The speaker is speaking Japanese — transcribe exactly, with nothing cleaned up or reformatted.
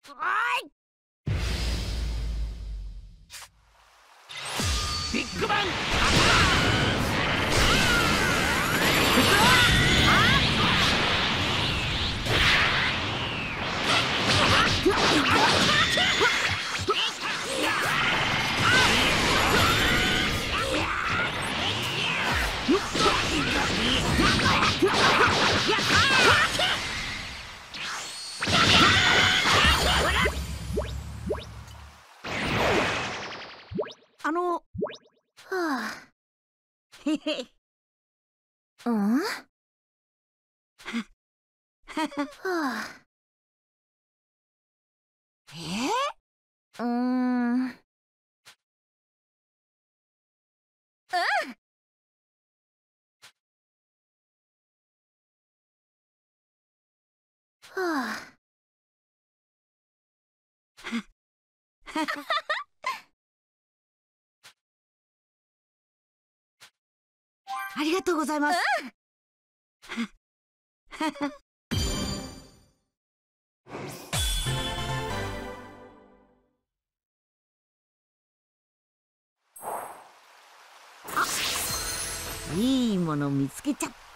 ビッグバン。 あの、はあ、へへ、うん？はあ、え？うーん。うん。はあ。ありがとうございます。あ、いいもの見つけちゃった。